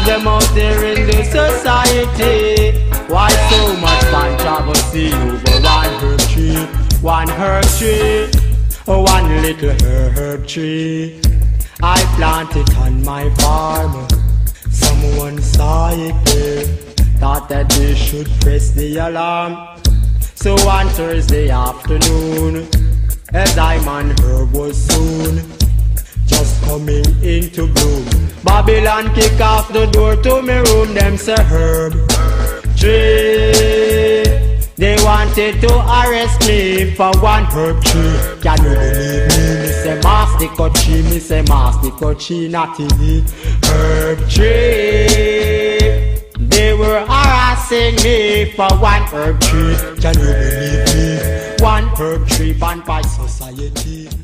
them out there in the society. Why so much controversy over one herb tree? One herb tree, one little herb tree. I planted on my farm. Someone saw it there, thought that they should press the alarm. So on Thursday afternoon, a diamond herb was soon just coming into bloom. Babylon kick off the door to me room. Them say herb tree. They wanted to arrest me for one herb tree. Can you believe me? Me say mass the coachy, me say mass the coachy, not in the herb tree. They were harassing me for one herb tree. Can you believe me? One herb tree banned by society.